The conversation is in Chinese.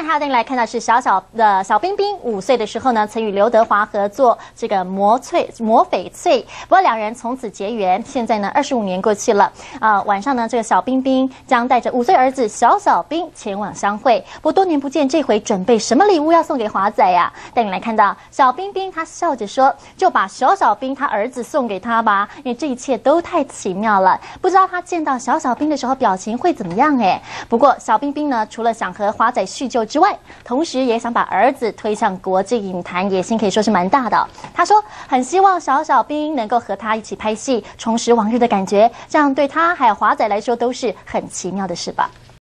面还要带你来看到是小冰冰5岁的时候呢，曾与刘德华合作这个魔翡翠，不过两人从此结缘。现在呢，25年过去了晚上呢，这个小冰冰将带着5岁儿子小冰前往相会。不过多年不见，这回准备什么礼物要送给华仔呀？带你来看到小冰冰，她笑着说：“就把小冰他儿子送给他吧，因为这一切都太奇妙了。不知道他见到小冰的时候表情会怎么样？不过小冰冰呢，除了想和华仔叙旧之外，同时也想把儿子推向国际影坛，野心可以说是蛮大的。他说很希望小冰能够和他一起拍戏，重拾往日的感觉，这样对他还有华仔来说都是很奇妙的事吧。”